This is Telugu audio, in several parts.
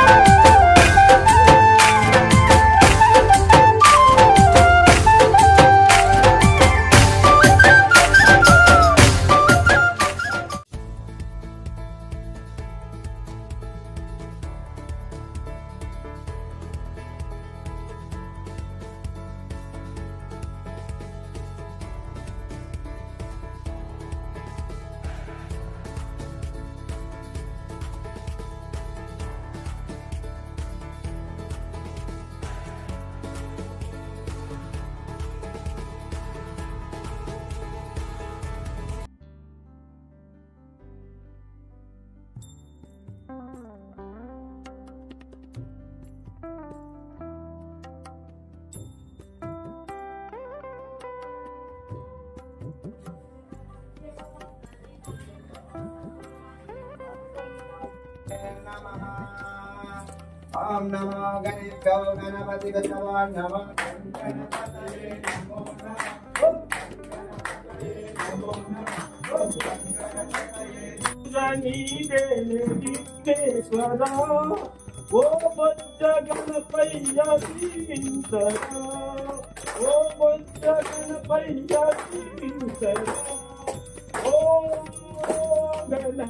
ओम नमो गणेभ्यो गणपतिभ्यो नमो गणपतये नमो नमः ओ बच्च गणपय्या दीविंतरा ओ बच्च गणपय्या दीविंतरा ओ गणपति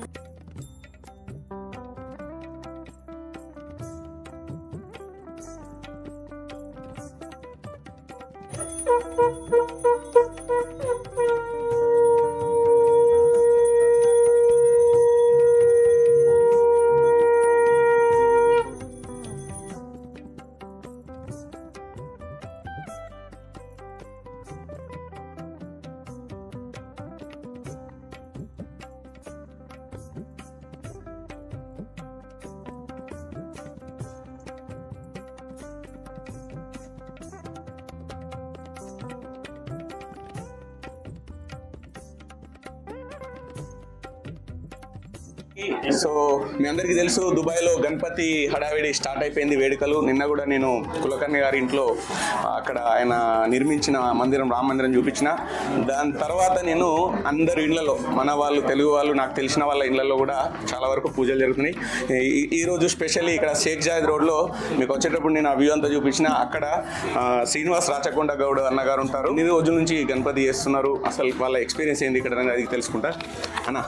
సో మీ అందరికీ తెలుసు దుబాయ్లో గణపతి హడావిడి స్టార్ట్ అయిపోయింది వేడుకలు. నిన్న కూడా నేను కులకర్ణి గారి ఇంట్లో అక్కడ ఆయన నిర్మించిన మందిరం రామ మందిరం చూపించిన. దాని తర్వాత నేను అందరి ఇళ్లలో మన వాళ్ళు తెలుగు వాళ్ళు నాకు తెలిసిన వాళ్ళ ఇళ్లలో కూడా చాలా వరకు పూజలు జరుగుతున్నాయి. ఈరోజు స్పెషల్లీ ఇక్కడ షేక్ జాయద్ రోడ్లో మీకు వచ్చేటప్పుడు నేను ఆ వ్యూ అంతా చూపించిన. అక్కడ శ్రీనివాస్ రాచకొండ గౌడ్ అన్నగారు ఉంటారు. 2 రోజుల నుంచి గణపతి చేస్తున్నారు. అసలు వాళ్ళ ఎక్స్పీరియన్స్ ఏంది ఇక్కడ అది తెలుసుకుంటా అన్న.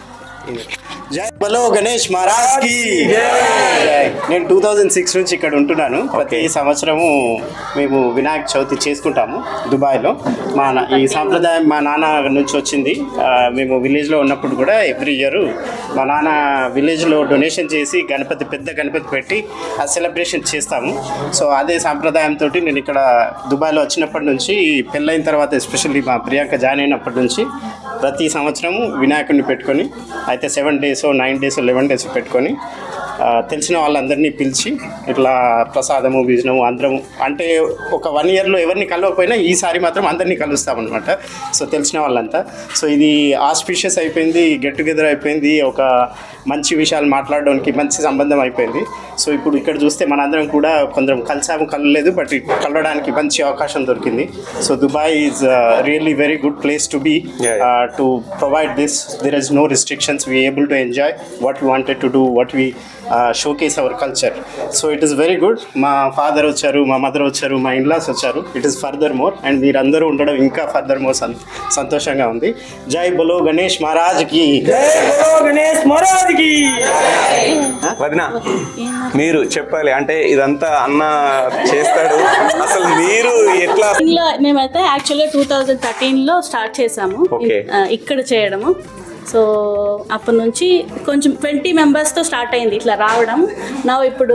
జై బలో గణేష్ మహారాజ్ కి జై. నేను 2006 నుంచి ఇక్కడ ఉంటున్నాను. ప్రతి సంవత్సరము మేము వినాయక చవితి చేసుకుంటాము దుబాయ్లో. ఈ సాంప్రదాయం మా నాన్న నుంచి వచ్చింది. మేము విలేజ్లో ఉన్నప్పుడు కూడా ఎవ్రీ ఇయర్ మా నాన్న విలేజ్లో డొనేషన్ చేసి పెద్ద గణపతి పెట్టి ఆ సెలబ్రేషన్ చేస్తాము. సో అదే సాంప్రదాయంతో నేను ఇక్కడ దుబాయ్లో వచ్చినప్పటి నుంచి, పెళ్ళైన తర్వాత ఎస్పెషల్లీ మా ప్రియాంక జాయిన్ అయినప్పటి నుంచి ప్రతి సంవత్సరము వినాయకుడిని పెట్టుకొని, అయితే 7 days 9 days 11 days పెట్టుకొని తెలిసిన వాళ్ళందరినీ పిలిచి ఇట్లా ప్రసాదము భోజనము అందరం, అంటే ఒక 1 yearలో ఎవరిని కలవకపోయినా ఈసారి మాత్రం అందరినీ కలుస్తామన్నమాట. సో తెలిసిన వాళ్ళంతా. సో ఇది ఆస్పిషియస్ అయిపోయింది, గెట్ టుగెదర్ అయిపోయింది, ఒక మంచి విషయాలు మాట్లాడడానికి మంచి సంబంధం అయిపోయింది. సో ఇప్పుడు ఇక్కడ చూస్తే మనందరం కూడా కొందరం కలలేదు, బట్ కలవడానికి మంచి అవకాశం దొరికింది. So Dubai is really very good place to be to provide this. There is no restrictions. We able to enjoy what we wanted to do, what we showcase our culture. So it is very good. మా ఫాదర్ వచ్చారు, మా మదర్ వచ్చారు, మా ఇన్లాస్ వచ్చారు. It is further more, and మీరందరూ ఉండడం ఇంకా ఫర్దర్ మోర్ సంతోషంగా ఉంది. జై బలో గణేష్ మహారాజ్ కి. గణేష్ మహారాజ్ కి. వదినా మీరు చెప్పాలి, అంటే ఇదంతా అన్న చేస్తాడు, అసలు మీరు ఎట్లా? మేమైతే యాక్చువల్గా 2013లో స్టార్ట్ చేసాము ఇక్కడ చేయడము. సో అప్పటి నుంచి కొంచెం 20 members స్టార్ట్ అయింది ఇట్లా రావడం. నా ఇప్పుడు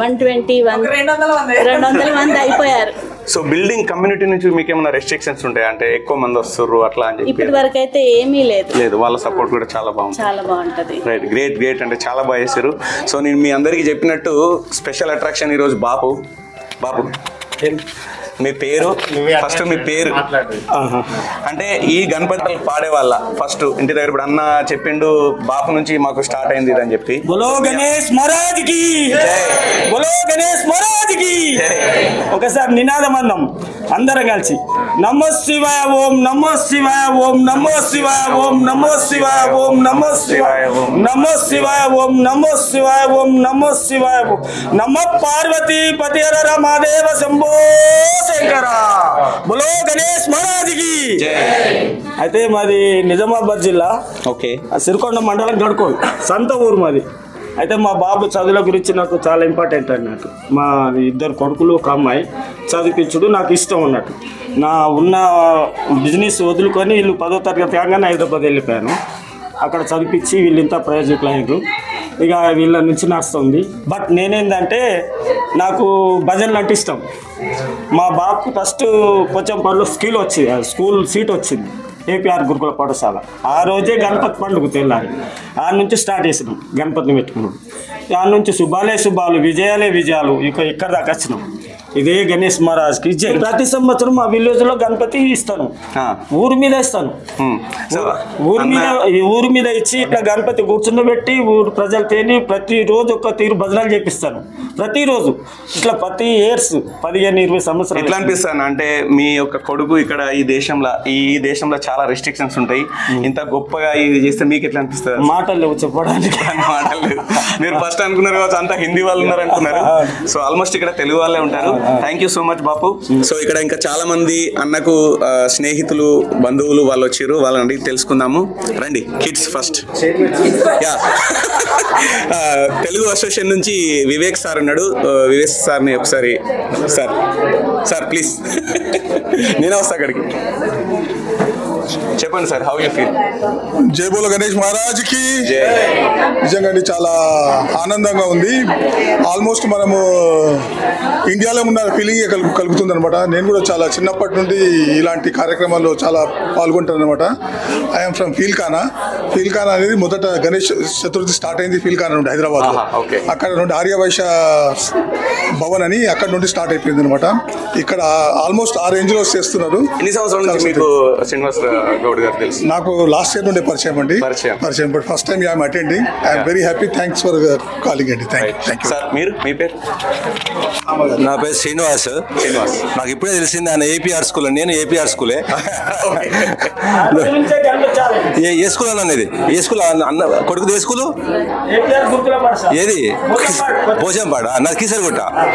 200 మంది అయిపోయారు. సో బిల్డింగ్ కమ్యూనిటీ నుంచి మీకు ఏమైనా రెస్ట్రిక్షన్స్ ఉంటాయి, అంటే ఎక్కువ మంది వస్తారు అట్లా అని చెప్పి? ఇప్పటి వరకు అయితే ఏమీ లేదు. వాళ్ళ సపోర్ట్ కూడా చాలా బాగుంటుంది. రైట్, గ్రేట్ అంటే చాలా బాగా చేశారు. సో నేను మీ అందరికీ చెప్పినట్టు స్పెషల్ అట్రాక్షన్ ఈరోజు బాపు. మీ పేరు ఫస్ట్, మీ పేరు అంటే ఈ గణపతి పాడే వాళ్ళ ఫస్ట్ ఇంటి దగ్గర. ఇప్పుడు అన్న చెప్పిండు బాపు నుంచి మాకు స్టార్ట్ అయింది అని చెప్పి. బోలో గణేష్ మహారాజ్ కి, బోలో గణేష్ మహారాజ్ కి. ఒకసారి నినాదం అన్నాం అందరం కలిసి. నమో శివాయ ఓం నమో శివాయ ఓం నమో శివాయ ఓం నమో శివాయ ఓం నమో శివాయ ఓం నమో శివాయ ఓం నమో శివాయ ఓం నమో శివాయ ఓం నమ పార్వతీ పతి హర మహాదేవ శంభో శంకర బోలో గణేష్ మహారాజ్కి. అయితే మాది నిజామాబాద్ జిల్లా, ఓకే, సిరికొండ మండలం గడుకోల్ సొంత ఊరు మాది. అయితే మా బాబు చదువుల గురించి నాకు చాలా ఇంపార్టెంట్ అన్నట్టు. మా 2 కొడుకులు ఒక అమ్మాయి చదివించుడు నాకు ఇష్టం అన్నట్టు. నా ఉన్న బిజినెస్ వదులుకొని వీళ్ళు 10వ తరగతి కాగానే హైదరాబాద్ వెళ్ళిపోయాను. అక్కడ చదివించి వీళ్ళు ఇంత ప్రయోజకులైనరు. ఇక వీళ్ళ నుంచి నడుస్తుంది. బట్ నేనేందంటే నాకు భజనలు అంటే ఇష్టం. మా బాబుకు ఫస్ట్ పోచంపల్లిలో స్కూల్ సీట్ వచ్చింది, ఏపీఆర్ గురుకుల పాఠశాల. ఆ రోజే గణపతి పండుగ తెల్లారి ఆ నుంచి స్టార్ట్ చేసినాం గణపతిని పెట్టుకున్నాం. దాని నుంచి శుభాలే శుభాలు, విజయాలే విజయాలు, ఇక్కడ దాకా వచ్చినాం. ఇదే గణేష్ మహారాజ్కి జై. ప్రతి సంవత్సరం మా విలేజ్లో గణపతి ఇస్తాను, ఊరి మీద ఇస్తాను. ఊరి మీద ఇచ్చి ఇట్లా గణపతి కూర్చుండబెట్టి ఊరు ప్రజలు తేని ప్రతిరోజు ఒక తీరు భజనలు చేపిస్తాను. ప్రతిరోజు ఇట్లా ప్రతి ఇయర్స్ 15-20 సంవత్సరాలు. ఎట్లా అనిపిస్తాను అంటే మీ యొక్క కొడుకు ఇక్కడ ఈ దేశంలో చాలా రెస్ట్రిక్షన్స్ ఉంటాయి, ఇంత గొప్పగా ఇది చేస్తే మీకు ఎట్లా అనిపిస్తుంది? మాటలు లేవు చెప్పడానికి. మాటలు లేవు. మీరు ఫస్ట్ అనుకున్నారు కావచ్చు అంతా హిందీ వాళ్ళు ఉన్నారు అనుకున్నారు. సో ఆల్మోస్ట్ ఇక్కడ తెలుగు వాళ్ళే ఉంటారు. Thank you so much Bapu. So ఇక్కడ ఇంకా చాలా మంది అన్నకు స్నేహితులు బంధువులు వాళ్ళు వచ్చారు, వాళ్ళని అడిగి తెలుసుకుందాము. రండి kids first. Yeah Telugu association నుంచి వివేక్ సార్ ఉన్నాడు. వివేక్ సార్ని ఒకసారి సార్ ప్లీజ్ నేనే వస్తా అక్కడికి. చెప్పండి సార్, హౌ యూ ఫీల్? జై బోలో గణేష్ మహారాజ్కి. నిజంగా చాలా ఆనందంగా ఉంది. ఆల్మోస్ట్ మనము ఇండియాలో ఉన్న ఫీలింగ్ కలుగుతుంది అనమాట. నేను కూడా చాలా చిన్నప్పటి నుండి ఇలాంటి కార్యక్రమాల్లో చాలా పాల్గొంటాను అనమాట. ఐఎమ్ ఫ్రమ్ ఫీల్ఖానా అనేది మొదట గణేష్ చతుర్థి స్టార్ట్ అయింది ఫీల్ఖానా నుండి, హైదరాబాద్. అక్కడ నుండి ఆర్యవైశ్య భవన్ అని అక్కడ నుండి స్టార్ట్ అయిపోయింది అనమాట. ఇక్కడ ఆల్మోస్ట్ ఆ రేంజ్ లో చేస్తున్నారు. ఎన్ని సంవత్సరాల నుంచి మీకు శ్రీనివాస్ గౌడ్ గారు తెలుసు? నాకు లాస్ట్ ఇయర్ నుండి పరిచయం అండి. But first time I'm attending. I'm very happy. Thanks for calling అండి. Thank you sir. మీరు మీ పేరు? నా పేరు శ్రీనివాస్. నాకు ఇప్పుడే తెలిసింది ఆయన ఏపీఆర్ స్కూల్. నేను ఏపీఆర్ స్కూలే. ఏ స్కూల్ అన్నది? ఏ స్కూల్ అన్న కొడుకు? ఏ స్కూలు? ఏది? పోచంపాడ. నాది కీసరగుట్ట.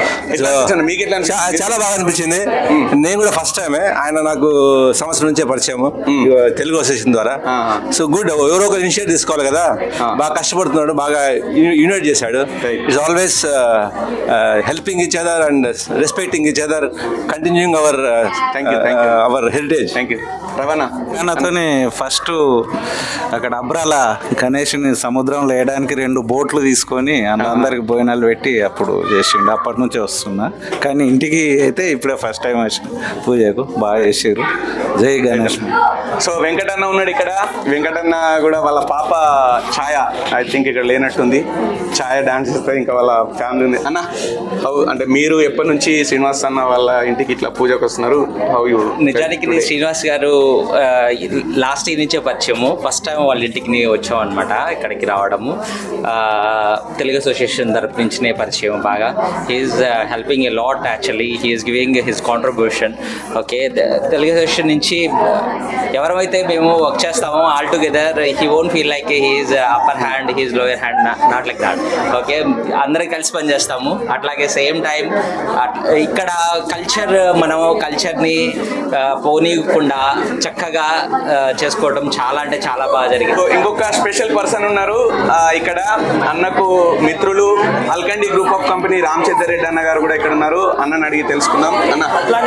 చాలా బాగా అనిపించింది. నేను కూడా ఫస్ట్ టైమే. ఆయన నాకు సంవత్సరం నుంచే పరిచయం తెలుగు అసోసియేషన్ ద్వారా. So good. ఎవరో ఒక ఇనిషియేటివ్ తీసుకోవాలి కదా. బాగా కష్టపడుతున్నాడు, బాగా యూనిట్ చేశాడు. It's always helping each other and respecting each other, continuing our heritage. Thank you. రవాణా నాతోనే ఫస్ట్ అక్కడ అబ్రాల గణేష్ని సముద్రంలో వేయడానికి 2 బోట్లు తీసుకొని అందరికి భోజనాలు పెట్టి అప్పుడు చేసిండు. అప్పటి నుంచే వస్తున్నా, కానీ ఇంటికి అయితే ఇప్పుడే ఫస్ట్ టైం వచ్చిన పూజకు. బాగా చేసారు. జై గణేష్. సో వెంకటన్న ఉన్నాడు ఇక్కడ. వెంకటన్న కూడా వాళ్ళ పాప ఛాయ ఐ థింక్ ఇక్కడ లేనట్టుంది. ఛాయ డాన్స్ చేస్తుంది, ఇంకా వాళ్ళ ఫ్యామిలీ ఉంది. అన్న అంటే మీరు ఎప్పటి నుంచి శ్రీనివాస్ అన్న వాళ్ళ ఇంటికి ఇట్లా పూజకు వస్తున్నారు? How you? నిజానికి శ్రీనివాస్ గారు లాస్ట్ ఇయర్ నుంచే పరిచయము. ఫస్ట్ టైం వాళ్ళ ఇంటికి వచ్చాం అనమాట. ఇక్కడికి రావడము తెలుగు అసోసియేషన్ తరపు నుంచినే పరిచయం. బాగా he's helping a lot actually. He's giving his contribution. Okay, Telugu association నుంచి ఎవరైతే మేము వర్క్ చేస్తామో all together he won't feel like he's upper hand, he's lower hand, not like that. Okay, అందరం కలిసి పనిచేస్తాము. అట్లాగే సేమ్ టైం ఇక్కడ మనం కల్చర్ని పోనీయకుండా చక్కగా చేసుకోవడం చాలా అంటే చాలా బాగా జరిగింది. ఇంకొక స్పెషల్ పర్సన్ ఉన్నారు ఇక్కడ. అన్నకు మిత్రులు అల్కండి group of company Ramachandra Reddy అన్న గారు కూడా ఇక్కడ ఉన్నారు. అన్నని అడిగి తెలుసుకుందాం. అన్న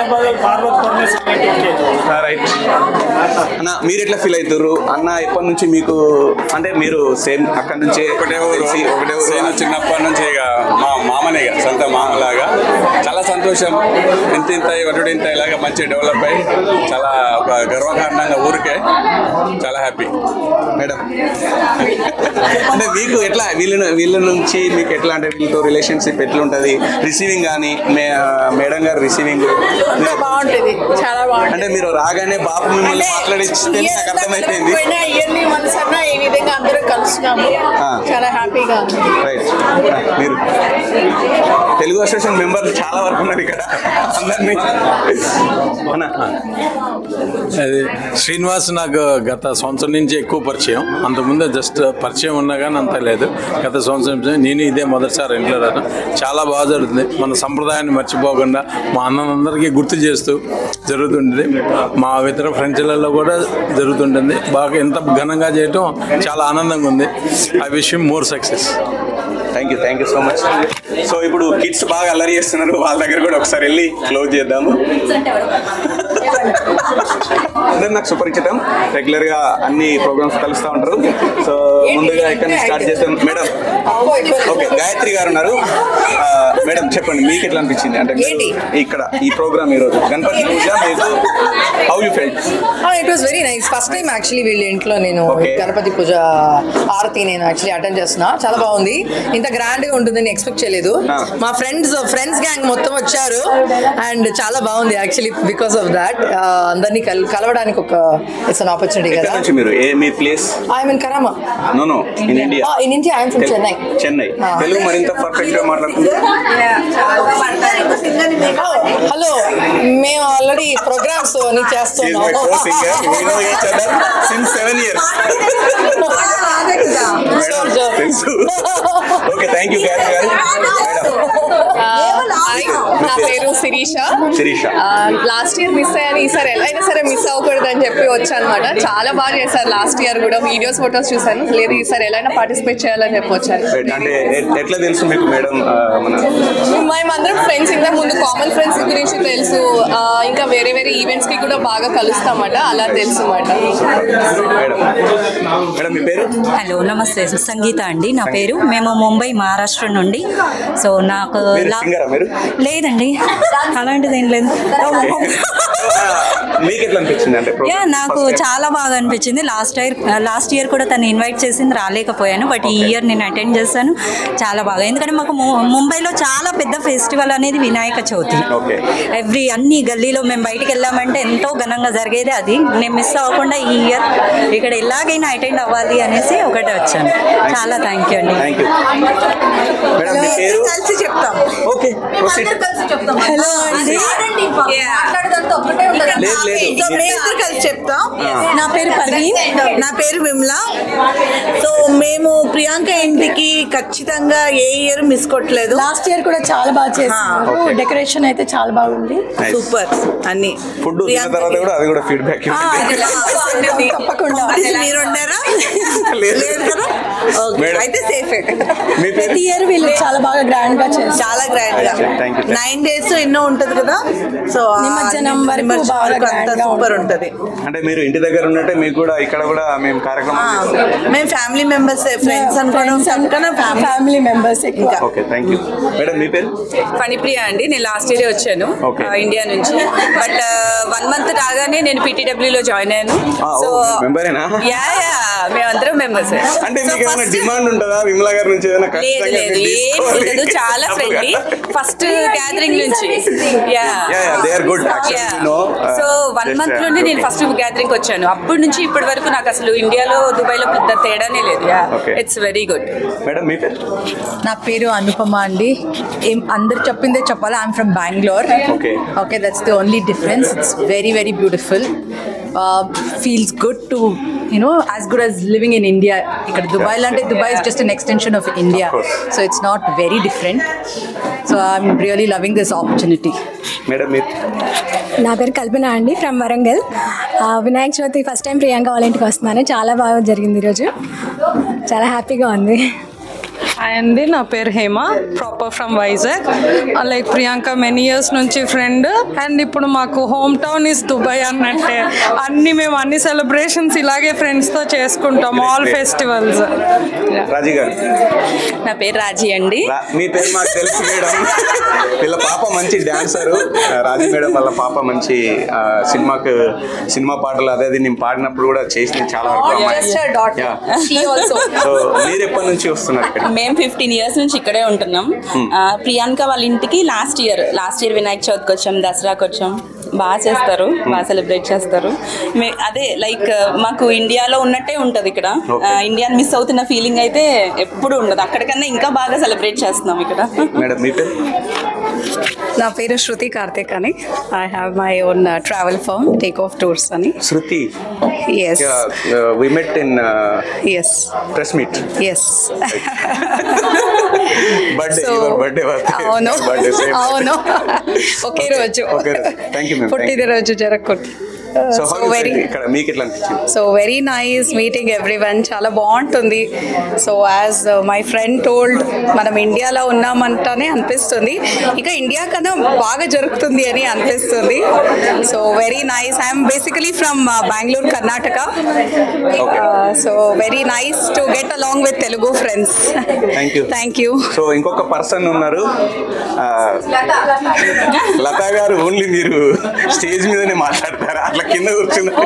రైట్ అన్న, మీరు ఎట్లా ఫీల్ అవుతారు? అన్న ఎప్పటి నుంచి మీకు అంటే మీరు సేమ్ అక్కడి నుంచే ఒకటే ఊరు చిన్నప్పటి నుంచి ఇక మా మామనే సొంత మామలాగా. చాలా సంతోషం. ఇంత వడ్డు ఇంత ఇలాగ మంచి డెవలప్ అయ్యి చాలా ఒక గర్వకారణంగా ఊరికే చాలా హ్యాపీ. మేడం అంటే మీకు ఎట్లా వీళ్ళ నుంచి మీకు ఎట్లా అంటే వీళ్ళతో రిలేషన్షిప్ ఎట్లా ఉంటుంది? రిసీవింగ్ కానీ మేడం గారు రిసీవింగ్ బాగుంటుంది, చాలా బాగుంటుంది. అంటే మీరు రాగానే బాబు మిమ్మల్ని మాట్లాడిస్తే నాకు అర్థమైపోయింది. ఈ విధంగా అందరం కలుస్తున్నాము, చాలా హ్యాపీగా ఉంది. రైట్. మీరు తెలుగు అసోసియేషన్ మెంబర్లు చాలా వరకు ఉన్నారు ఇక్కడ అందరినీ. అది శ్రీనివాస్ నాకు గత సంవత్సరం నుంచి ఎక్కువ పరిచయం, అంతకుముందు జస్ట్ పరిచయం ఉన్నా కానీ అంత లేదు. గత సంవత్సరం నేను ఇదే మొదటిసారి ఇంట్లో రాను. చాలా బాగా జరుగుతుంది. మన సంప్రదాయాన్ని మర్చిపోకుండా మా అన్నందరికీ గుర్తు చేస్తూ జరుగుతుంటుంది. మా ఇతర ఫ్రెండ్స్లలో కూడా జరుగుతుంటుంది. బాగా ఎంత ఘనంగా చేయటం చాలా ఆనందంగా ఉంది. I wish him more success. Thank you so much. So ఇప్పుడు కిడ్స్ బాగా అల్లరి చేస్తున్నారు, వాళ్ళ దగ్గర కూడా ఒకసారి వెళ్ళి క్లోజ్ చేద్దాము. అందరు నాకు సుపరిచితం, రెగ్యులర్ గా అన్ని ప్రోగ్రామ్స్ కలుస్తూ ఉంటారు. సో ముందుగా ఇక్కడ స్టార్ట్ చేస్తాం. మేడం, ఓకే, గాయత్రి గారు ఉన్నారు. మేడం చెప్పండి, మీకు ఎట్లా అనిపించింది అంటే ఇక్కడ ఈ ప్రోగ్రామ్ ఈ రోజు గణపతి పూజ, మీకు how you felt? It was very nice. First time actually వీళ్ళ ఇంట్లో నేను గణపతి పూజ ఆరతి నేను యాక్చువల్లీ అటెండ్ చేస్తున్నా. చాలా బాగుంది. ఇంత గ్రాండ్ గా ఉంటుందని ఎక్స్పెక్ట్ చేయలేదు. మా ఫ్రెండ్స్ గ్యాంగ్ మొత్తం వచ్చారు అండ్ చాలా బాగుంది యాక్చువల్లీ. బికాస్ ఆఫ్ దాట్ అందరినీ కలవడానికి ఒక ఇట్స్ అన్ ఆపర్చునిటీ కదా. మీరు మీ place? I mean Karama. No in India. In India I am from Chennai. Telugu మరింత పర్ఫెక్ట్ గా మాట్లాడుతున్నారు. హలో, మేము ఆల్రెడీ ప్రోగ్రామ్స్ చేస్తున్నాం. Okay, thank you garu. నా పేరు శిరీష. లాస్ట్ ఇయర్ మిస్ అయ్యాను, ఈసారి ఎలా అయినా సరే మిస్ అవ్వకూడదు అని చెప్పి వచ్చాను అనమాట. చాలా బాగా చేశారు లాస్ట్ ఇయర్ కూడా. వీడియోస్ ఫొటోస్ చూసాను. లేదు ఈసారి ఎలా అయినా పార్టిసిపేట్ చేయాలని చెప్పి వచ్చాను. అంటే ఎట్లా తెలుసు మీకు మేడం? మేమందరం ఫ్రెండ్స్, ఇంకా ముందు కామన్ ఫ్రెండ్స్ గురించి తెలుసు, ఇంకా వేరే వేరే ఈవెంట్స్ కి కూడా బాగా కలుస్తామట, అలా తెలుసు అన్నమాట. హలో, నమస్తే, సంగీత అండి నా పేరు. మేము ముంబై మహారాష్ట్ర నుండి. సో నాకు లేదండి అలాంటిది ఏం లేదు. నాకు చాలా బాగా అనిపించింది. లాస్ట్ ఇయర్ కూడా తను ఇన్వైట్ చేసింది, రాలేకపోయాను. బట్ ఈ ఇయర్ నేను అటెండ్ చేశాను. చాలా బాగా, ఎందుకంటే మాకు ముంబైలో చాలా పెద్ద ఫెస్టివల్ అనేది వినాయక చవితి. అన్ని గల్లీలో మేము బయటికి వెళ్ళామంటే ఎంతో ఘనంగా జరిగేది. అది నేను మిస్ అవ్వకుండా ఈ ఇయర్ ఇక్కడ ఎలాగైనా అటెండ్ అవ్వాలి అనేసి ఒకటే వచ్చాను. చాలా థ్యాంక్ యూ అండి. కలిసి చెప్తాం. హలో అండి, కలిసి చెప్తాం. నా పేరు పర్వీన్. నా పేరు విమల. సో మేము ప్రియాంక ఇంటికి ఖచ్చితంగా ఏ ఇయర్ మిస్ కొట్టలేదు. లాస్ట్ ఇయర్ కూడా చాలా బాగా చేశారు. డెకరేషన్ అయితే చాలా బాగుంది. సూపర్. అన్ని ఫుడ్ తర్వాత కూడా అది కూడా ఫీడ్బ్యాక్ తప్పకుండా. మీరు ఉన్నారా? లేదు కదా? అయితే సేఫ్. ప్రతి ఇయర్ వీళ్ళు చాలా బాగా గ్రాండ్ గా చేస్తారు. చాలా గ్రాండ్ గా 9 days ఎన్నో ఉంటది కదా. సో నిమజ్జనం వరకు సూపర్ ఉంటది. అంటే మీరు ఇంటి దగ్గర ఉన్నట్టే మీకు కూడా ఇక్కడ కూడా మేము కార్యక్రమం, మేము ఫ్యామిలీ మెంబర్స్, ఫ్రెండ్స్ అనుకోవడం ఫ్యామిలీ మెంబర్స్ ఎక్కువ. Okay, thank you madam. మీ పేరు? ఫణిప్రియ అండి. నేను లాస్ట్ ఇయర్ వచ్చాను ఇండియా నుంచి. బట్ 1 month రాగానే నేను PTW లో జాయిన్ అయ్యాను. సో మెంబరేనా? మేమందరం మెంబర్స్. అంటే మీకు ఏమైనా డిమాండ్ ఉంటుందా విమలా గారి నుంచి? లేదు, చాలా ఫ్రెండ్లీ. ఫస్ట్ గ్యాదరింగ్ నుంచి సో 1 month నుండి నేను ఫస్ట్ గ్యాదరింగ్ వచ్చాను. అప్పటి నుంచి ఇప్పటి వరకు నాకు అసలు ఇండియాలో దుబాయ్లో పెద్ద తేడానే లేదు. It's very good. మేడం మీ పేరు? నా పేరు అనుపమ అండి. అందరు చెప్పిందే చెప్పాలి. I'm from Bengaluru. Okay, that's the only difference. It's very very beautiful. feels good to, as good as living in India. Ikkada Dubai is just an extension of India, so it's not very different. So I'm really loving this opportunity. Madam, నా పేరు కల్పన అండి, from Warangal. Vinayaka Chavithi first time Priyanka వాళ్ళ ఇంటికి వస్తున్నాను. చాలా బాగా జరిగింది ఈరోజు, చాలా హ్యాపీగా ఉంది. అండి, నా పేరు Hema, proper from Vizag. Like Priyanka many years నుంచి ఫ్రెండ్, అండ్ ఇప్పుడు మాకు హోమ్ టౌన్ ఇస్ దుబాయ్ అన్నట్టే. మేము అన్ని సెలబ్రేషన్స్ ఇలాగే ఫ్రెండ్స్తో చేసుకుంటాం, ఆల్ ఫెస్టివల్స్. రాజీ గారు? నా పేరు రాజీ అండి. మీ పేరు మాకు తెలుసు మేడం. వీళ్ళ పాప మంచి డాన్సరు. రాజీ మేడం వాళ్ళ పాప మంచి సినిమా పాటలు అదే నేను పాడినప్పుడు కూడా చేసింది చాలా వరకు. సో మీరు ఎప్పటి నుంచి వస్తున్నారు ఇక్కడ? మేము 15 years నుంచి ఇక్కడే ఉంటున్నాం. ప్రియాంక వాళ్ళ ఇంటికి లాస్ట్ ఇయర్ వినాయక చవితికి వచ్చాం, దసరాకి వచ్చాం. బాగా చేస్తారు, బాగా సెలబ్రేట్ చేస్తారు. అదే లైక్ మాకు ఇండియాలో ఉన్నట్టే ఉంటుంది ఇక్కడ. ఇండియాని మిస్ అవుతున్న ఫీలింగ్ అయితే ఎప్పుడు ఉండదు. అక్కడికన్నా ఇంకా బాగా సెలబ్రేట్ చేస్తున్నాం ఇక్కడ. మేడం మీ పేరు? నా పేరు శృతి కార్తిక్ అని. I have my own travel firm take off tours అని. Shruti, yes, we met in yes, press meet. yes. Birthday, So, your birthday was అవును birthday same. అవును ఒకే రోజు. Okay, thank you ma'am. పుట్టిన రోజు జరగకూడదు. So how is it ఇక్కడ మీకు ఎట్లా అనిపించింది? So very nice meeting everyone, చాలా బాగుంటుంది. So as my friend told, మనం ఇండియాలో ఉన్నామంటానే అనిపిస్తుంది, ఇంకా ఇండియా కన్నా బాగా జరుగుతుంది అని అనిపిస్తుంది. So very nice. I'm basically from Bengaluru, Karnataka. So very nice to get along with Telugu friends. Thank you. So ఇంకొక పర్సన్ ఉన్నారు, లతా గారు. ఓన్లీ మీరు స్టేజ్ మీదనే మాట్లాడతారా? అట్లా కింద కూర్చున్నారు.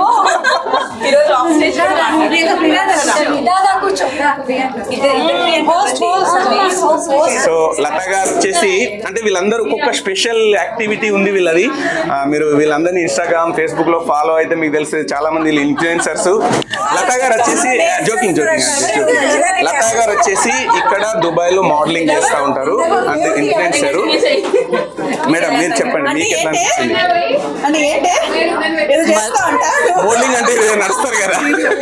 సో లతా గారు వచ్చేసి, అంటే వీళ్ళందరూ ఒక్కొక్క స్పెషల్ యాక్టివిటీ ఉంది వీళ్ళది. మీరు వీళ్ళందరినీ ఇన్స్టాగ్రామ్, ఫేస్బుక్ లో ఫాలో అయితే మీకు తెలుస్తుంది, చాలా మంది ఇన్ఫ్లుయెన్సర్స్. లతా గారు వచ్చేసి జోకింగ్. లతా గారు వచ్చేసి ఇక్కడ దుబాయ్ లో మోడలింగ్ చేస్తూ ఉంటారు, అంటే ఇన్ఫ్లుయెన్సర్. మేడం మీరు చెప్పండి, మీకు ఎట్లా అనిపిస్తుంది? మోడలింగ్ అంటే నడుస్తారు కదా.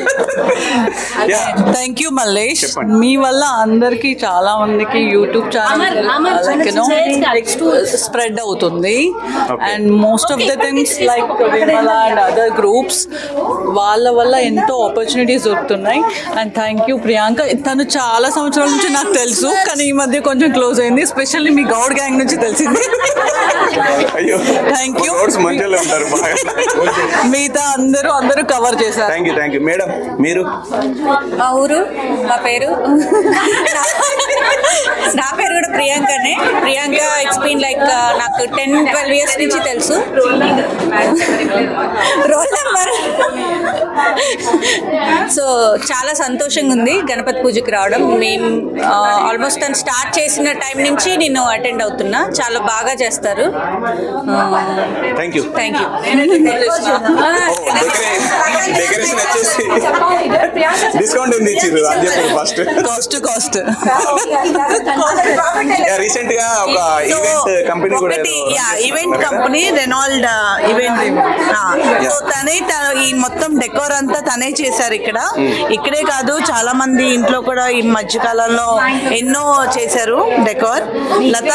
Thank you Mallesh. మీ వల్ల అందరికి చాలా మందికి యూట్యూబ్ ఛానల్ స్ప్రెడ్ అవుతుంది. And most of the things like Vimala and other groups, వాళ్ళ వల్ల ఎంతో ఆపర్చునిటీస్ దొరుకుతున్నాయి. And thank you Priyanka. తను చాలా సంవత్సరాల నుంచి నాకు తెలుసు, కానీ ఈ మధ్య కొంచెం క్లోజ్ అయింది, ఎస్పెషల్లీ మీ గౌడ్ గ్యాంగ్ నుంచి తెలిసింది. Thank you. మిగతా అందరూ కవర్ చేశారు. Thank you madam. మీరు? మా ఊరు, మా పేరు, నా పేరు కూడా ప్రియాంకనే. ప్రియాంక ఎక్స్ప్లెయిన్ లైక్ నాకు 10-12 years నుంచి తెలుసు. Roll number. సో చాలా సంతోషంగా ఉంది గణపతి పూజకి రావడం. మేము ఆల్మోస్ట్ తను స్టార్ట్ చేసిన టైం నుంచి నేను అటెండ్ అవుతున్నా. చాలా బాగా చేస్తారు. Thank you. డెకరేషన్ వచ్చేసి డిస్కౌంట్ ఎందుకు ఇచ్చారు అది చెప్పండి ఫస్ట్. కాస్ట్ రీసెంట్ గా ఒక ఈవెంట్ కంపెనీ కూడా, event company Reynold event, so తనే ఈ మొత్తం డెకోర్ అంతా తనే చేశారు ఇక్కడ. ఇక్కడే కాదు, చాలా మంది ఇంట్లో కూడా ఈ మధ్య కాలంలో ఎన్నో చేశారు డెకోర్. లత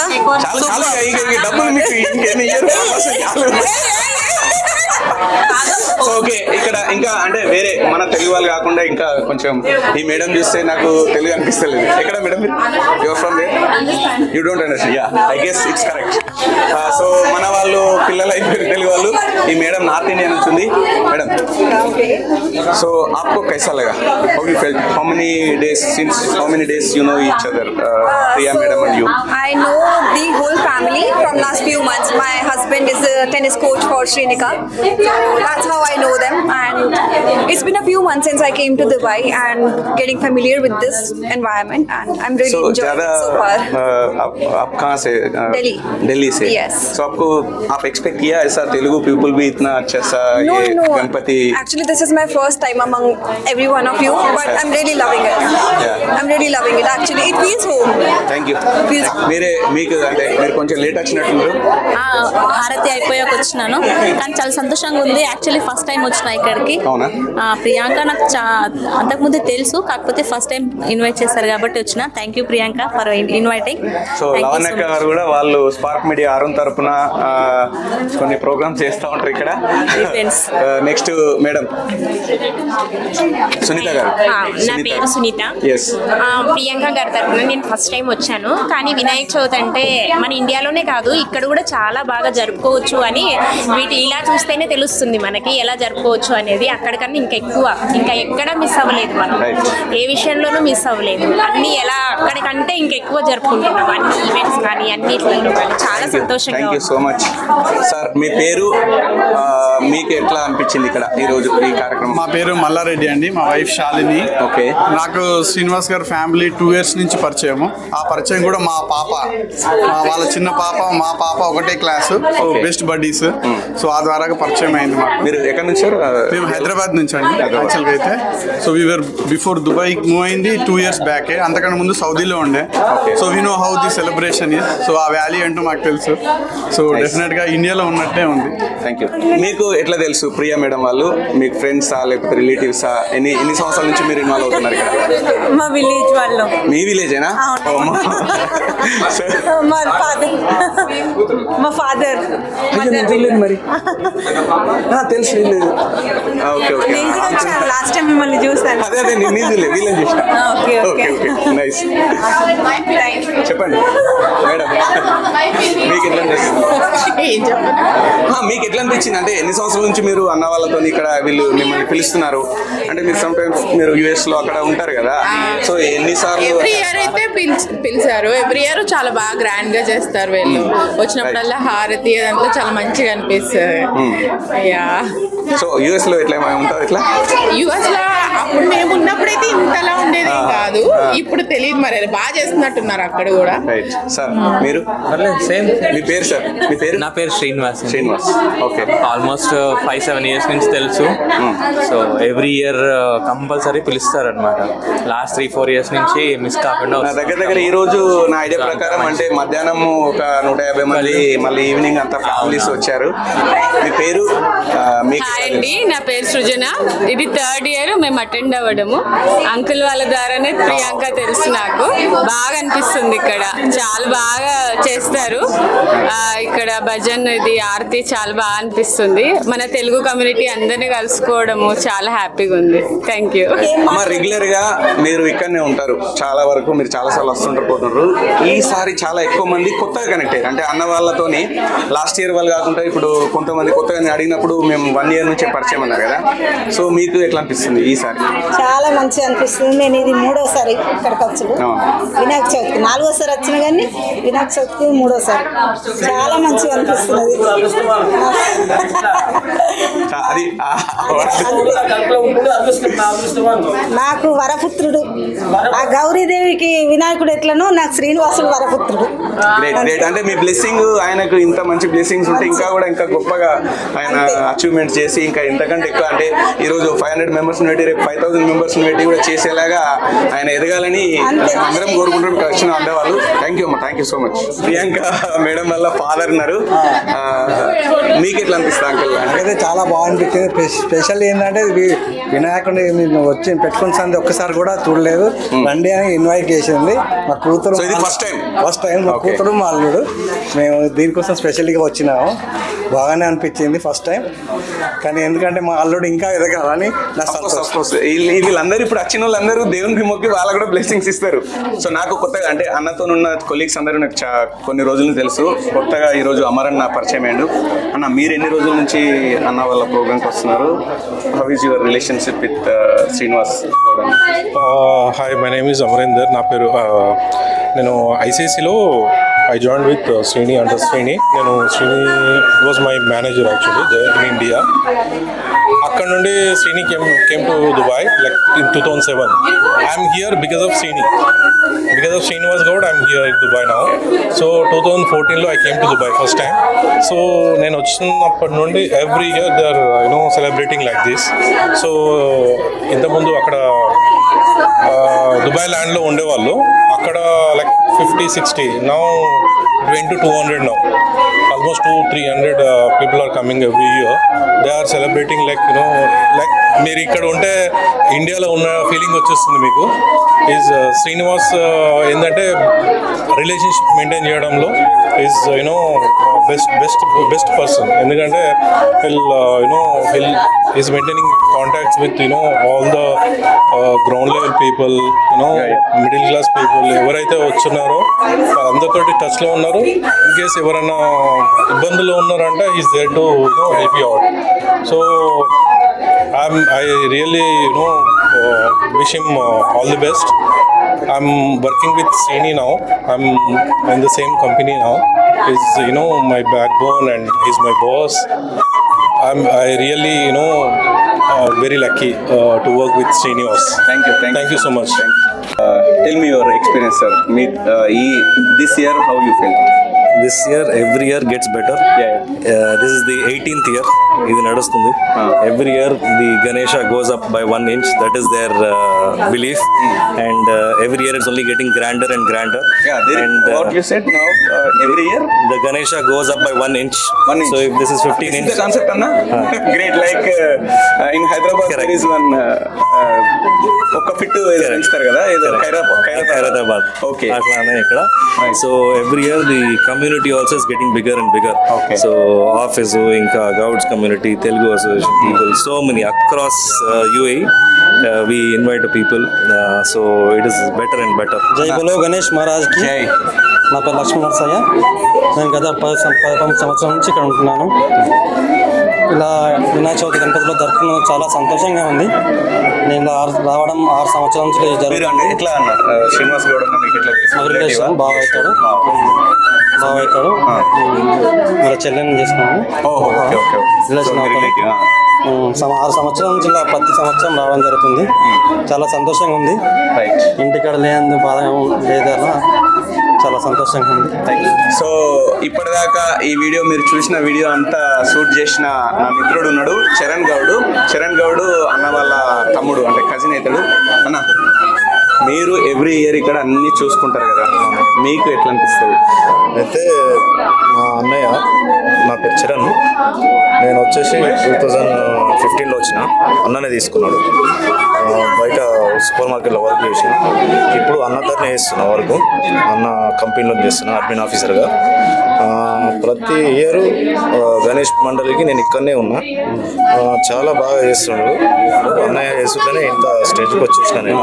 ఓకే. ఇక్కడ ఇంకా అంటే వేరే మన తెలుగు వాళ్ళు కాకుండా ఇంకా కొంచెం ఈ మేడం చూస్తే నాకు తెలుగు అనిపిస్తలేదు. ఎక్కడ madam? Your from there? You don't understand? Yeah, I guess it's correct. So మన వాళ్ళు పిల్లలు అయిపోయారు తెలుగు వాళ్ళు. ఈ మేడం నార్త్ ఇండియన్ నుంచి ఉంది. మేడం, సో आपको कैसा लगा? How you felt? How many days you know each other, Priya madam and you? I know the whole family from last few months. My husband is a tennis coach for Srinika, so that's how I know them. And it's been a few months since I came to Dubai and getting familiar with this environment, and I'm really enjoying it so far. आप कहाँ से? दिल्ली से. Yes. So आपको आप एक्सपेक्ट किया ऐसा तेलुगु पीपल भी इतना अच्छा सा ये Ganpati? Actually, this is my first time among every one of you, but I'm really loving it. I'm really loving it. Actually, it feels home. Thank you. మీకు అంటే మీరు కొంచెం లేట్ వచ్చినట్టు. హారతి అయిపోయాక వచ్చినాను, కానీ చాలా సంతోషంగా ఉంది. యాక్చువల్లీ ఫస్ట్ టైం వచ్చిన ఇక్కడికి. ప్రియాంక నాకు అంతకుముందే తెలుసు, కాకపోతే ఫస్ట్ టైం ఇన్వైట్ చేశారు కాబట్టి వచ్చిన. Thank you Priyanka for inviting. So లవణ్యక్క గారు కూడా వాళ్ళు స్పార్క్ మీడియా అరుణ్ తరపున కొన్ని ప్రోగ్రామ్స్ చేస్తూ ఉంటారు ఇక్కడ. నెక్స్ట్ మేడం సునీత గారు. నా పేరు సునీత. ప్రియాంక గారి తరపున నేను ఫస్ట్ టైం వచ్చాను. కానీ వినాయక చవితి అంటే మన ఇండియాలోనే కాదు, ఇక్కడ కూడా చాలా బాగా జరుపుకోవచ్చు అని వీటి ఇలా చూస్తేనే తెలుస్తుంది మనకి ఎలా జరుపుకోవచ్చు అనేది. అక్కడికన్నా ఇంకా ఎక్కువ, ఇంకా ఎక్కడ మిస్ అవ్వలేదు మనం, ఏ విషయంలోనూ మిస్ అవ్వలేదు. అన్ని ఎలా అక్కడికంటే ఇంకెక్కువ జరుపుకుంటున్నాం, అన్ని ఈవెంట్స్ కానీ అన్నిట్లలో చాలా సంతోషంగా. Thank you so much sir. మీ పేరు, మీకు ఎట్లా అనిపించింది ఇక్కడ ఈ రోజు ఈ కార్యక్రమం? మా పేరు మల్లారెడ్డి అండి, మా వైఫ్ శాలిని. ఓకే. నాకు శ్రీనివాస్ గారి ఫ్యామిలీ 2 years నుంచి పరిచయము. ఆ పరిచయం కూడా మా పాప వాళ్ళ చిన్న చిన్న పాప మా పాప ఒకటే class, so best buddies. So ఆ ద్వారా పరిచయం అయింది మాకు. మీరు ఎక్కడి నుంచి? మేము హైదరాబాద్ నుంచి అండి యాక్చువల్గా అయితే. So we are before Dubai move అయింది 2 years బ్యాక్. అంతకన్నా ముందు సౌదీలో ఉండే. So we know how the celebration is. So ఆ వ్యాలీ ఏంటో మాకు తెలుసు. సో డెఫినెట్ గా ఇండియాలో ఉన్నట్టే ఉంది. Thank you. మీకు ఎట్లా తెలుసు ప్రియా మేడం వాళ్ళు? మీకు ఫ్రెండ్సా లేకపోతే రిలేటివ్సా? ఎన్ని సంవత్సరాల నుంచి మీరు ఇన్వాల్వ్ అవుతున్నారు ఇక్కడ? మా విలేజ్ వాళ్ళు. మీ విలేజేనా? మా ఫాదర్ మరి తెలుసు. Okay okay. లాస్ట్ టైం మిమ్మల్ని చూసాను. అదే అదే నేను వీళ్ళని చూసిన. Okay okay nice. చెప్పండి మేడం, మీకు ఎట్లా మీకు ఎట్లా అనిపించింది? అంటే ఎన్ని సంవత్సరాల నుంచి మీరు అన్న వాళ్ళతో ఇక్కడ వీళ్ళు మిమ్మల్ని పిలుస్తున్నారు? అంటే మీరు సమ్టైమ్స్ మీరు యుఎస్ లో అక్కడ ఉంటారు కదా, సో ఎన్నిసార్లు? ఎవ్రీ ఇయర్ అయితే పిలిచారు. ఎవ్రీ ఇయర్ చాలా బాగా గ్రాండ్ గా చేస్తారు వీళ్ళు. వచ్చినప్పుడల్లా హారతి అదంతా చాలా మంచిగా అనిపిస్తుంది. సో యుఎస్ లో ఎట్లా ఉంటుంది? ఇట్లా యుఎస్ లో అప్పుడు మేము ఉన్నప్పుడైతే ఇంతలా ఉండేది కాదు. ఇప్పుడు తెలియదు మరి, అది బాగా చేస్తున్నట్టున్నారు అక్కడ కూడా. Right sir. మీరు సేమ్. మీ పేరు సార్? మీ పేరు? నా పేరు Srinivas. Srinivas. Okay. Almost 5-7 years నుంచి తెలుసు. సో ఎవ్రీ ఇయర్ కంపల్సరీ పిలుస్తారు అనమాట. లాస్ట్ 3-4 years నుంచి మిస్ కాకుండా దగ్గర ఈ రోజు నా ఐడియా ప్రకారం అంటే మధ్యాహ్నం ఒక 150 మంది, మళ్ళీ ఈవినింగ్ అంతా ఫ్యామిలీస్ వచ్చారు. మీ పేరు? అండి నా పేరు సృజన. ఇది 3rd year మేము అటెండ్ అవ్వడము. అంకుల్ వాళ్ళ ద్వారానే ప్రియాంక తెలుసు నాకు. బాగా అనిపిస్తుంది ఇక్కడ, చాలా బాగా చేస్తారు ఇక్కడ భజన్, ఇది ఆరతి చాలా బాగా అనిపిస్తుంది. మన తెలుగు కమ్యూనిటీ అందరినీ కలుసుకోవడము చాలా హ్యాపీగా ఉంది. Thank you. రెగ్యులర్ గా మీరు ఇక్కడనే ఉంటారు, చాలా వరకు మీరు చాలా సార్లు వస్తుంటారు పోతుంటారు. ఈసారి చాలా ఎక్కువ మంది కొత్తగా కనెక్ట్ అయ్యారు. అంటే అన్న వాళ్ళతోని లాస్ట్ ఇయర్ వాళ్ళు కాకుండా ఇప్పుడు కొంతమంది కొత్తగా అడిగినప్పుడు మేము 1 year నుంచే పరిచయం అన్నారు కదా, సో మీకు ఎట్లా అనిపిస్తుంది ఈసారి? చాలా మంచిగా అనిపిస్తుంది. నేను ఇది 3వసారి ఇక్కడికి వచ్చాను. వినాయక చవితికి 4వసారి వచ్చిన కానీ వినాయక చవితికి 3వసారి. చాలా మంచిగా అనిపిస్తుంది. నాకు వరపుత్రుడు, ఆ గౌరీదేవికి వినాయకుడు ఎట్లనో నాకు శ్రీనివాసుడు వరపుత్రుడు. అంటే మీ బ్లెస్సింగ్, ఆయనకు ఇంత మంచి బ్లెస్సింగ్స్ ఉంటే ఇంకా కూడా ఇంకా గొప్పగా ఆయన అచీవ్మెంట్ చేసి ఇంకా ఇంతకంటే ఎక్కువ, అంటే ఈరోజు 500 members పెట్టి రేపు 5000 members పెట్టి కూడా చేసేలాగా ఆయన ఎదగాలని అందరం కోరుకుంటాం ఇక్కడ వచ్చిన అందవాళ్ళు. థ్యాంక్ యూ అమ్మా, thank you so much. Priyanka madam వల్ల ఫాదర్ ఉన్నారు, మీకు ఎట్లా అనిపిస్తుంది అంకుల్? నాకైతే చాలా బాగా అనిపించింది. స్పెషల్ ఏంటంటే వినాయకుడిని వచ్చి పెట్టుకుని సంది ఒక్కసారి కూడా చూడలేదు. రండి అని ఇన్వైట్ చేసింది మా కూతురు. ఫస్ట్ టైం మా కూతురు మా అల్లుడు. మేము దీనికోసం స్పెషల్గా వచ్చినాము. బాగానే అనిపించింది ఫస్ట్ టైం. కానీ ఎందుకంటే మా అల్లుడు ఇంకా ఎదగాలని నా సంతోషం. వీళ్ళందరూ ఇప్పుడు వచ్చిన వాళ్ళందరూ దేవునికి మొక్కి వాళ్ళకు కూడా బ్లెస్సింగ్స్ ఇస్తారు. సో నాకు కొత్తగా అంటే అన్నతో ఉన్న కొలీగ్స్ అందరూ నాకు కొన్ని రోజులు తెలుసు. కొత్తగా ఈరోజు అమరన్న పరిచయం అయ్యాడు. అన్న మీరు ఎన్ని రోజుల నుంచి అన్న వాళ్ళ ప్రోగ్రామ్కి వస్తున్నారు? How is your relationship with Srinivas? Hi, my name is Amarender. నా పేరు నేను ఐసీఐసీలో I join with Srini, under Srini. నేను Srini was my manager actually in India. అక్కడ నుండి Srini came to Dubai like in 2007. I'm here because of Srini. Because of Srinivas Gaud, I'm here in Dubai now. So 2014 I came to Dubai first time. So నేను వచ్చినప్పటి నుండి every year they are celebrating like this. So ఇంతకుముందు అక్కడ దుబాయ్ ల్యాండ్లో ఉండేవాళ్ళు, అక్కడ like 50-60, now 20-200 now. Almost 200-300 people are coming every year. They are celebrating like like మీరు ఇక్కడ ఉంటే ఇండియాలో ఉన్న ఫీలింగ్ వచ్చేస్తుంది మీకు. ఈజ్ శ్రీనివాస్ ఏంటంటే రిలేషన్షిప్ మెయింటైన్ చేయడంలో ఈజ్ బెస్ట్ పర్సన్. ఎందుకంటే he'll is maintaining contacts with all the ground level people, middle class people ఎవరైతే వచ్చున్నారో అందరితోటి టచ్లో ఉన్నారు. ఇన్ కేస్ ఎవరైనా ఇబ్బందుల్లో ఉన్నారంటే is there to help you out. So I really wish him all the best. I'm working with Srini now. I'm in the same company now. He's my backbone and he's my boss. I really very lucky to work with Srinivas. Thank you so much. Tell me your experience, sir. This year how you felt? this year every year gets better. This is the 18th year ఇది నడుస్తుంది. Every year the Ganesha goes up by 1 inch. That is their belief, and every year it's only getting grander and grander. What you said now, every year the Ganesha goes up by 1 inch. So if this is 15 inch, the concept Anna? Great, like in Hyderabad there is one ఒక ఫిట్ ఇస్తారు కదా, Hyderabad. Okay. అట్లానే ఇక్కడ. So every year the community also is getting bigger and bigger. So office ఇంకా Gouds community, Telugu association people, so many across UAE, we invite people, so it is better and better. జై బలో గణేష్ మహారాజ్ కి. నా పేరు లక్ష్మీ నరసయ్య. నేను గత 11 సంవత్సరాల నుంచి ఇక్కడ ఉంటున్నాను. ఇలా వినాయక చవితి గణపతిలో జరుపుకోవడం చాలా సంతోషంగా ఉంది. నేను రావడం 6 సంవత్సరాల నుంచి జరుగుతుంది. ఎట్లా అన్న శ్రీనివాస్ గౌడ్ అన్న మీకు ఎట్లా రిలేషన్ బాగా అవుతాడు, మళ్ళీ చెల్లెని చేస్తున్నాము. రిలేషన్ అవుతాడు. 6 సంవత్సరాల నుంచి ఇలా ప్రతి సంవత్సరం రావడం జరుగుతుంది. చాలా సంతోషంగా ఉంది. ఇంటికాడ లేని బాధ లేదన్నా చాలా సంతోషంగా ఉంది. సో ఇప్పటిదాకా ఈ వీడియో మీరు చూసిన వీడియో అంతా షూట్ చేసిన నా మిత్రుడు ఉన్నాడు చరణ్ గౌడ్ అన్న వాళ్ళ తమ్ముడు, అంటే కజిన్ అవుతాడు. అన్న మీరు ఎవ్రీ ఇయర్ ఇక్కడ అన్ని చూసుకుంటారు కదా, మీకు ఎట్లా అనిపిస్తుంది? అయితే మా అన్నయ్య, నా పేరు చరణ్, నేను వచ్చేసి 2015లో వచ్చిన, అన్ననే తీసుకున్నాడు. బయట సూపర్ మార్కెట్లో వర్క్ చేసిన, ఇప్పుడు అన్నతోనే చేస్తున్నా వర్క్. అన్న కంపెనీలో చేస్తున్నా అడ్మిన్ ఆఫీసర్గా. ప్రతి ఇయర్ గణేష్ మండలికి నేను ఇక్కడనే ఉన్నా. చాలా బాగా చేస్తున్నాడు అన్నయ్య. చేస్తుంటేనే ఇంత స్టేజ్కి వచ్చేసిన నేను.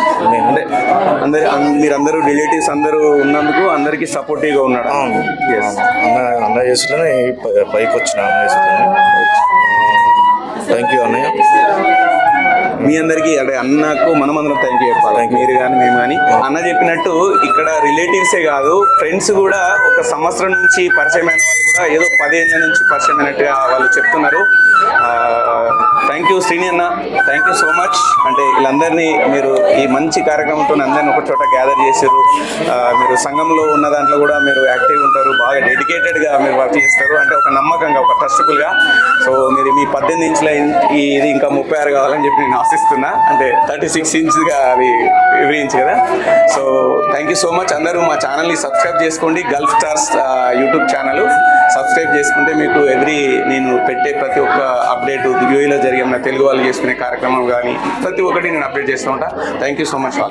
మీరందరూ రిలేటివ్స్ అందరూ ఉన్నందుకు అందరికీ సపోర్టివ్గా ఉన్నాడు. అన్నయ్య చేస్తుంటేనే పైకి వచ్చిన. అన్నయ్య చేస్తుంటేనే. థ్యాంక్ యూ అన్నయ్య. మీ అందరికీ అంటే అన్నకు మనమందరం థ్యాంక్ యూ చెప్పాలి. మీరు కానీ మేము కానీ. అన్న చెప్పినట్టు ఇక్కడ రిలేటివ్సే కాదు, ఫ్రెండ్స్ కూడా ఒక సంవత్సరం నుంచి పరిచయమైన వాళ్ళు కూడా ఏదో 10 ఏళ్ళ నుంచి పరిచయం అయినట్టుగా వాళ్ళు చెప్తున్నారు. థ్యాంక్ యూ శ్రీని అన్న, థ్యాంక్ యూ సో మచ్. అంటే వీళ్ళందరినీ మీరు ఈ మంచి కార్యక్రమంతో అందరినీ ఒక చోట గ్యాదర్ చేశారు. మీరు సంఘంలో ఉన్న దాంట్లో కూడా మీరు యాక్టివ్ ఉంటారు, బాగా డెడికేటెడ్గా మీరు వర్క్ చేస్తారు. అంటే ఒక నమ్మకంగా, ఒక ట్రస్టబుల్గా. సో మీరు మీ 18 ఇంచుల ఇది ఇంకా 36 కావాలని చెప్పి నేను ఆశిస్తున్నా. అంటే 36 ఇంచ్గా అది ఎవ్రీ ఇంచ్ కదా. So thank you so much. అందరూ మా ఛానల్ని సబ్స్క్రైబ్ చేసుకోండి. Gulf Stars YouTube channel subscribe చేసుకుంటే మీకు నేను పెట్టే ప్రతి ఒక్క అప్డేట్, యూఏలో జరిగే తెలుగు వాళ్ళు చేసుకునే కార్యక్రమం కానీ ప్రతి ఒక్కటి నేను అప్డేట్ చేస్తూ ఉంటా. Thank you so much.